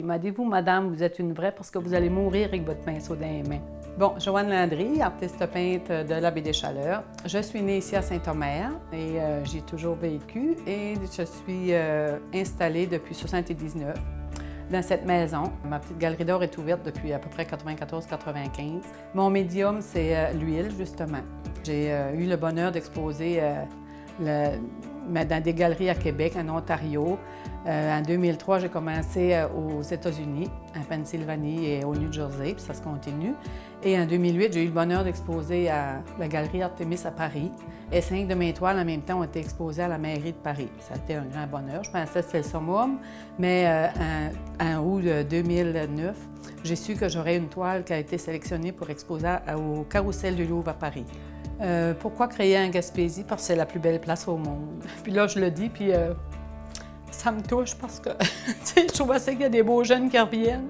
Il m'a dit, vous, madame, vous êtes une vraie parce que vous allez mourir avec votre pinceau dans les mains. Bon, Joanne Landry, artiste peintre de la Baie des Chaleurs. Je suis née ici à Saint-Omer et j'y ai toujours vécu et je suis installée depuis 1979 dans cette maison. Ma petite galerie d'art est ouverte depuis à peu près 94-95. Mon médium, c'est l'huile, justement. J'ai eu le bonheur d'exposer dans des galeries à Québec, en Ontario. En 2003, j'ai commencé aux États-Unis, en Pennsylvanie et au New Jersey, puis ça se continue. Et en 2008, j'ai eu le bonheur d'exposer à la galerie Artemis à Paris. Et 5 de mes toiles, en même temps, ont été exposées à la mairie de Paris. Ça a été un grand bonheur. Je pensais que c'était le summum, mais en août 2009, j'ai su que j'aurais une toile qui a été sélectionnée pour exposer au Carrousel du Louvre à Paris. Pourquoi créer en Gaspésie? Parce que c'est la plus belle place au monde. Puis là, je le dis, puis ça me touche parce que je trouve assez qu'il y a des beaux jeunes qui reviennent.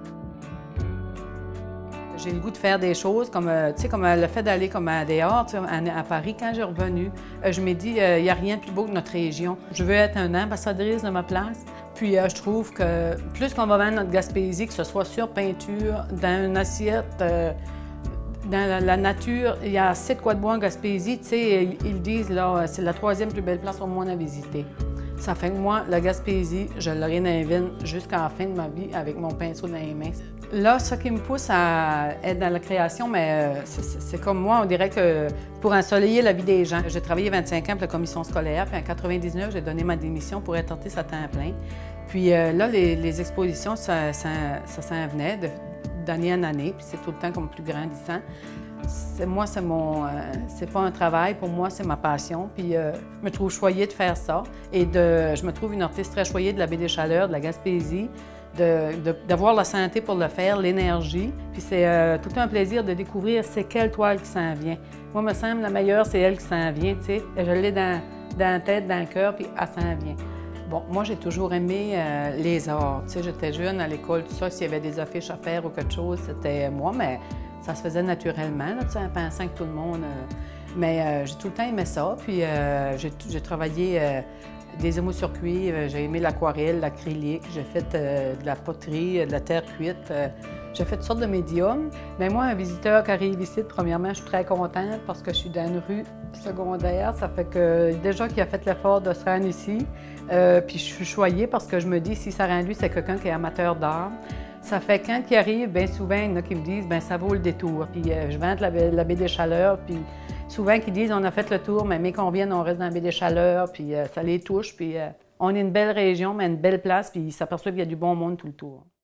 J'ai le goût de faire des choses comme, comme le fait d'aller comme à dehors, à Paris. Quand j'ai revenu, je me dis, il n'y a rien de plus beau que notre région. Je veux être une ambassadrice de ma place. Puis je trouve que plus qu'on va vendre notre Gaspésie, que ce soit sur peinture, dans une assiette, dans la nature, il y a assez de quoi de bois en Gaspésie. Tu sais, ils disent, là, c'est la 3e plus belle place au monde à visiter. Ça fait que moi, la Gaspésie, je l'aurai dans les veines jusqu'à la fin de ma vie avec mon pinceau dans les mains. Là, ce qui me pousse à être dans la création, mais c'est comme moi, on dirait que pour ensoleiller la vie des gens. J'ai travaillé 25 ans pour la commission scolaire, puis en 99, j'ai donné ma démission pour être artiste à temps plein. Puis là, les expositions, ça s'en venait d'année en année, puis c'est tout le temps comme plus grandissant. Moi, c'est pas un travail, pour moi, c'est ma passion. Puis je me trouve choyée de faire ça. Et je me trouve une artiste très choyée de la Baie des Chaleurs, de la Gaspésie, d'avoir la santé pour le faire, l'énergie. Puis c'est tout un plaisir de découvrir c'est quelle toile qui s'en vient. Moi, me semble, la meilleure, c'est elle qui s'en vient, tu sais. Je l'ai dans la tête, dans le cœur, puis elle s'en vient. Bon, moi, j'ai toujours aimé les arts. Tu sais, j'étais jeune à l'école, tout ça, s'il y avait des affiches à faire ou quelque chose, c'était moi, mais ça se faisait naturellement, là, tu sais, en pensant que tout le monde... Mais j'ai tout le temps aimé ça, puis j'ai travaillé des émaux sur cuivre, j'ai aimé l'aquarelle, l'acrylique, j'ai fait de la poterie, de la terre cuite, j'ai fait toutes sortes de médiums. Mais moi, un visiteur qui arrive ici, premièrement, je suis très contente parce que je suis dans une rue secondaire, ça fait que déjà qu'il a fait l'effort de se rendre ici, puis je suis choyée parce que je me dis, si ça rend lui, c'est quelqu'un qui est amateur d'art. Ça fait quand il arrive, bien souvent, il y en a qui me disent, bien ça vaut le détour. Puis je vante la Baie des Chaleurs, puis souvent qu'ils disent, on a fait le tour, mais qu'on vienne, on reste dans la Baie des Chaleurs, puis ça les touche, puis on est une belle région, mais une belle place, puis ils s'aperçoivent qu'il y a du bon monde tout le tour.